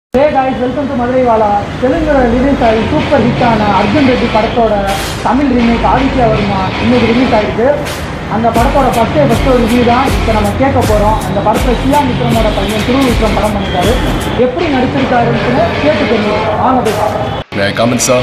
Hey guys, welcome to Madurai Vala. Telugu release ஆகி super ஹிட்டான அர்ஜுன் ரெட்டி படத்தோட தமிழ் ரீமேக் ஆதித்யா வர்மா இன்னைக்கு ரிலீஸ் ஆகிருக்கு. அந்த படத்தோட ஃபர்ஸ்ட் ஒரு ரிவ்யூ தான் இப்போ நம்ம கேட்க போகிறோம். அந்த படத்தில் சியான் விக்ரமோட பையன் துருவ் விக்ரம் படம் பண்ணியிருக்காரு. எப்படி நடிச்சிருக்காருன்னு கேட்டு தெரியும். வாங்க போய் பார்க்கலாம்.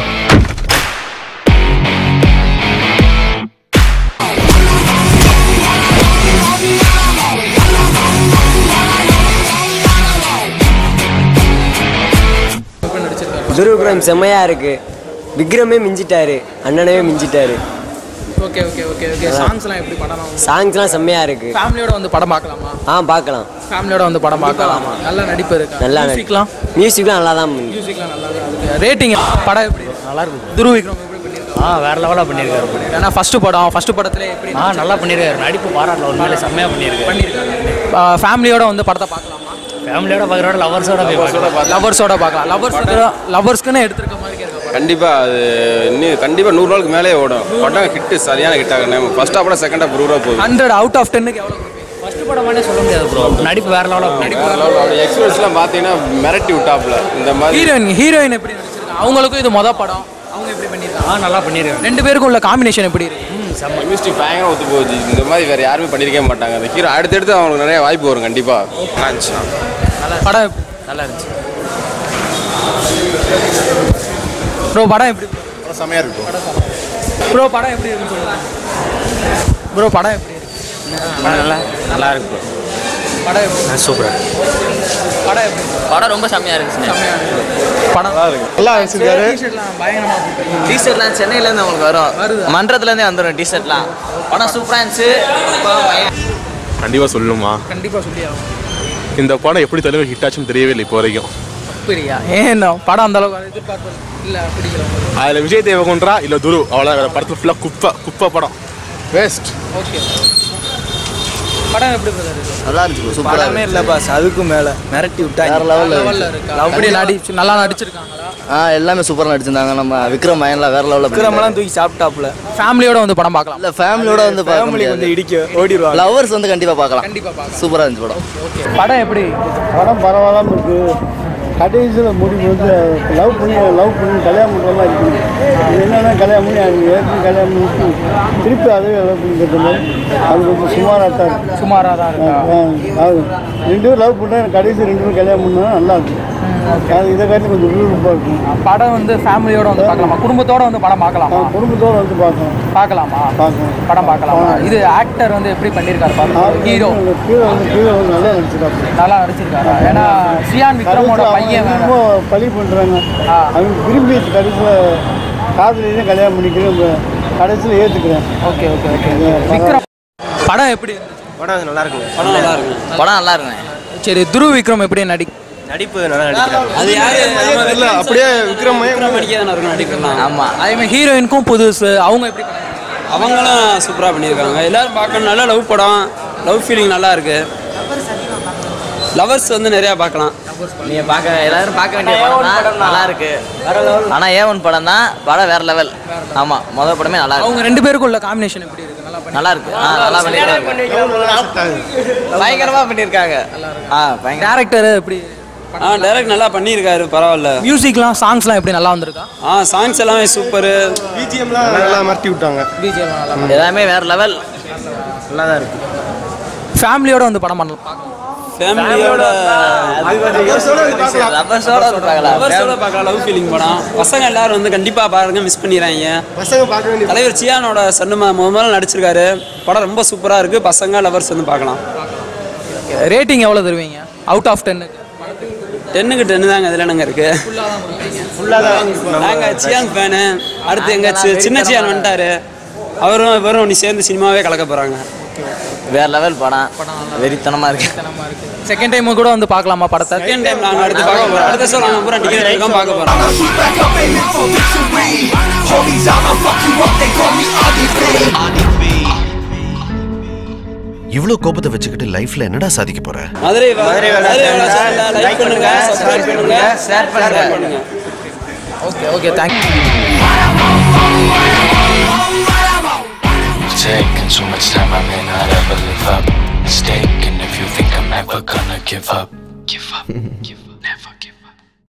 துருவ் விக்ரம் செம்மையா இருக்கு. விக்ரமே மிஞ்சிட்டாரு, அண்ணனவே மிஞ்சிட்டாரு. ஓகே ஓகே ஓகே ஓகே சாங்ஸ்லாம் எப்படி படம்? சாங்ஸ்லாம் செம்மையா இருக்கு. ஃபேமிலியோட வந்து படம் பார்க்கலாமா? பார்க்கலாம். ஃபேமிலியோட வந்து படம் பார்க்கலாமா? நல்ல நடிப்பு இருக்கு. நல்லா மியூசிக்லாம் நல்லா தான். மியூசிக்லாம் நல்லா இருக்கு. ரேட்டிங் படம் எப்படி? நல்லா இருக்கு. துருவ் விக்ரம் எப்படி பண்ணிருக்காரு? வேற லெவலா பண்ணிருக்காரு. ஏன்னா ஃபர்ஸ்ட் படத்துல எப்படி நல்லா பண்ணிருக்காரு. நடிப்பு பாராட்டல, ஒரு மேல செம்மையா பண்ணிருக்காரு. ஃபேமிலியோட வந்து படத்தை பார்க்கலாமா? ஃபேமிலியோட பார்க்கறோட லவர்ஸோட பார்க்கலாம். லவர்ஸ்க்குன்னு எடுத்துருக்க மாதிரி இருக்கு. கண்டிப்பா அது இன்னும் கண்டிப்பா 100 நாளுக்கு மேலே ஓடும். படம் ஹிட், சரியான ஹிட் ஆகணும். ஃபர்ஸ்ட் ஆஃப் செகண்ட் ஆஃப் ரூரா போகுது. 100 அவுட் ஆஃப் 10க்கு எவ்வளவு கொடுப்பீங்க? ஃபர்ஸ்ட் படமானே சொல்ல முடியாது ப்ரோ. நடிப்பு வேற லெவலா அவருடைய எக்ஸ்பீரியன்ஸ்லாம் பார்த்தீங்கன்னா மிரட்டி விட்டாப்ல. இந்த மாதிரி ஹீரோயின் எப்படி நடிச்சிருக்காங்க? அவங்களுக்கும் இது மொதல் படம். அவங்க எப்படி பண்ணிருக்காங்க? நல்லா பண்ணிருக்காங்க. ரெண்டு பேருக்கும் உள்ள காம்பினேஷன் எப்படி இருக்கு? கெமிஸ்ட்ரி பயங்கரம் ஒத்து போச்சு. இந்த மாதிரி வேற யாருமே பண்ணிருக்கவே மாட்டாங்க. அந்த ஹீரோ அடுத்தடுத்து அவங்களுக்கு நிறைய வாய்ப்பு வரும். கண்டிப்பா நல்லா இருந்துச்சு. படம் நல்லா இருந்துச்சு. ப்ரோ படம் எப்படி? செமையா இருக்கு ப்ரோ. படம் எப்படி இருக்குன்னு சொல்லுங்க ப்ரோ. படம் எப்படி இருக்கு? நல்லா இருக்கு ப்ரோ. படம் எப்படி? சூப்பரா. படம் எப்படி? படம் ரொம்ப செம்மையா இருக்கு. செம்மையா இருக்கு. படம் நல்லா வச்சிருக்காரு. டீ-ஷர்ட்லாம் பயங்கரமா போட்டுருக்காங்க. டீ-ஷர்ட்லாம் சென்னையில இருந்து உங்களுக்கு வரும். மன்றத்துல இருந்தே வந்துடும் டீ-ஷர்ட்லாம். படம் சூப்பரா இருந்துச்சு. கண்டிப்பாக சொல்லணுமா? கண்டிப்பாக சொல்லியாகும். இந்த படம் எப்படி தெலுங்கு ஹிட் ஆச்சுன்னு தெரியவே இல்லை இப்போ வரைக்கும். அப்படியா? ஏன்னா படம் அந்த அளவுக்கு எதிர்பார்ப்பு இல்லை. பிடிக்கல. அதில் விஜய் தேவகுன்றா இல்லை துரு, அவ்வளோ படத்தில் ஃபுல்லாக குப்பை படம், வேஸ்ட். ஓகே. படம் எப்படி இருக்கு? நல்லா இருந்துச்சு. படமே இல்லை பாஸ், அதுக்கும் மேலே மிரட்டி விட்டாங்க. வேற லெவலில் இருக்கு. அப்படி நல்லா நடிச்சிருக்காங்களா? எல்லாமே சூப்பராக நடிச்சிருந்தாங்க. நம்ம விக்ரம் மயன்லாம் வேற லெவலில். விக்ரம்லாம் தூக்கி சாப்பிட்டாப்ல. ஃபேமிலியோட வந்து படம் பார்க்கலாம். இல்லை ஃபேமிலியோட வந்து ஃபேமிலி வந்து இடிக்க ஓடிடுவாங்க. லவர்ஸ் வந்து கண்டிப்பாக பார்க்கலாம். கண்டிப்பாக பார்க்கலாம். சூப்பராக இருந்துச்சு படம். ஓகே. படம் எப்படி? படம் பரவாயில்லாமல் இருக்குது. கடைசியில் முடிவு வந்து லவ் பண்ணி கல்யாணம் பண்ணுற மாதிரி இருக்குது. இது என்னென்னா கல்யாணம் பண்ணி அது ஏற்கனவே கல்யாணம் பண்ணி திருப்பி அதுவே லவ் பண்ணி கட்டுற மாதிரி அது கொஞ்சம் சுமாராக தான் இருக்குது. சுமாராக தான் இருக்கு. அது 2 பேரும் லவ் பண்ணால் கடைசி 2 பேரும் கல்யாணம் பண்ணால் நல்லா இருக்கும். அது இதை காட்டி கொஞ்சம் விறுவிறுப்பாக இருக்கும். படம் வந்து ஃபேமிலியோட வந்து பார்க்கலாமா? குடும்பத்தோட வந்து படம் பார்க்கலாமா? குடும்பத்தோடு வந்து பார்க்கலாமா? படம் பார்க்கலாமா? இது ஆக்டர் வந்து எப்படி பண்ணியிருக்காரு பாருங்க. ஹீரோ வந்து நல்லா நடிச்சிருக்காரு. ஏன்னா சியான் விக்ரமோட பையன் ரொம்ப பழி பண்ணுறாங்க. அவங்க விரும்பி கடைசியில் காதலியே கல்யாணம் பண்ணிக்கிறேன், கடைசியில் ஏற்றுக்கிறேன். Okay okay okay. விக்ரம் படம் எப்படி? படம் நல்லா இருக்கு. படம் நல்லா இருக்குங்க. சரி, துருவ் விக்ரம் எப்படி நடிப்பு நல்லா நடிக்கிறாங்க. அது யாரு? அப்படியே விக்ரம் நடிக்கலாம். ஆமா. அதே மாதிரி ஹீரோயினுக்கும் புதுசு. அவங்க எப்படி? அவங்களும் சூப்பராக பண்ணியிருக்காங்க. எல்லோரும் பார்க்கணும். நல்லா லவ் படம், லவ் ஃபீலிங் நல்லா இருக்கு. லவர்ஸ் வந்து நிறையா பார்க்கலாம். நீங்க எல்லாரும் பார்க்க வேண்டிய படம் நல்லா இருக்கு. ஆனா A1 படம் தான். படம் வேற லெவல். ஆமா, முதல் படமே நல்லா இருக்கு. அவங்க 2 பேருக்கும் உள்ள காம்பினேஷன் எப்படி இருக்கு? நல்லா இருக்கு. நல்லா பண்ணிருக்காங்க. பயங்கரமா பண்ணிருக்காங்க. டைரக்டர் எப்படி? டைரக்ட் நல்லா பண்ணியிருக்காரு. பரவாயில்ல. மியூசிக்லாம் சாங்ஸ்லாம் எப்படி நல்லா வந்திருக்கா? சாங்ஸ் எல்லாமே சூப்பரு. பிஜிஎம்லாம் நல்லா மாட்டி விட்டாங்க. எல்லாமே வேற லெவல். நல்லா தான் இருக்கு. ஃபேமிலியோட வந்து படம் பண்ணலாம். ஃபேமிலியோட பார்க்கலாம். லவ் ஃபீலிங் படம். பசங்க எல்லாரும் வந்து கண்டிப்பாக பாருங்க, மிஸ் பண்ணிடுறாங்க. தலைவர் சியானோட சன்னுமா முதல்ல நடிச்சிருக்காரு. படம் ரொம்ப சூப்பராக இருக்குது. பசங்க லவர்ஸ் வந்து பார்க்கலாம். ரேட்டிங் எவ்வளோ தருவீங்க அவுட் ஆஃப் 10க்கு? 10க்கு 10 தாங்க. இதில் என்னங்க இருக்கு? நாங்கள் சியான் ஃபேனு. அடுத்து எங்கள் சின்ன சியான் வந்துட்டாரு. அவரும் ஒன்று சேர்ந்து சினிமாவே கலக்க போகிறாங்க. வேற லெவல் படம். வெறித்தனமா இருக்கு. செகண்ட் டைம் கூட வந்து பார்க்கலாமா படத்தை? செகண்ட் டைம் நாங்கள் அடுத்து பார்க்க போகிறோம். அடுத்த ஷோ நாங்கள் பூரா டிக்கெட் எடுக்க பார்க்க போகிறோம். இவ்வளவு கோபத்தை வச்சுக்கிட்டு லைஃப்ல என்னடா சாதிக்க போற? மதுரை லைக் பண்ணுங்க, சப்ஸ்கிரைப் பண்ணுங்க, ஷேர் பண்ணுங்க. Okay okay, thank you. Taking so much time, I may not ever live up. Mistaken if you think I'm ever gonna give up. Give up.